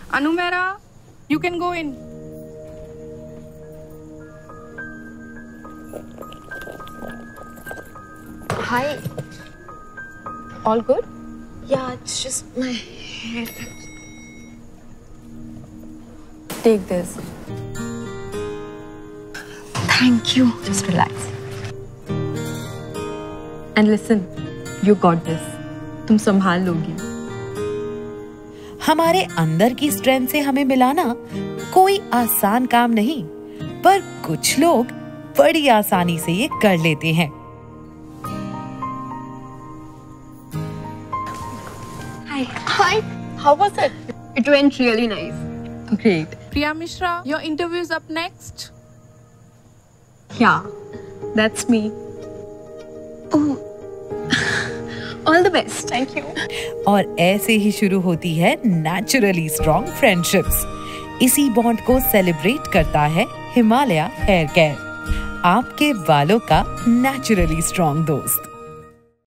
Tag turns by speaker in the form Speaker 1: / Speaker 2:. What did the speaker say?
Speaker 1: Anu Mehra, you can go in.
Speaker 2: Hi. All good?
Speaker 3: Yeah, it's just my hair.
Speaker 2: Take this.
Speaker 3: Thank you.
Speaker 2: Just relax. And listen, you got this. तुम संभाल लोगी.
Speaker 4: हमारे अंदर की strength से हमें मिलाना कोई आसान काम नहीं, पर कुछ लोग बड़ी आसानी से ये कर लेते हैं।
Speaker 2: Hi. How was it? It went really nice. Great.
Speaker 1: Priya Mishra, your interview is up next.
Speaker 2: Yeah, that's me.
Speaker 3: Oh, all the best.
Speaker 2: Thank you.
Speaker 4: और ऐसे ही शुरू होती है नेचुरली स्ट्रॉन्ग फ्रेंडशिप्स। इसी बॉन्ड को सेलिब्रेट करता है हिमालय हेयर केयर, आपके बालों का नेचुरली स्ट्रॉन्ग दोस्त।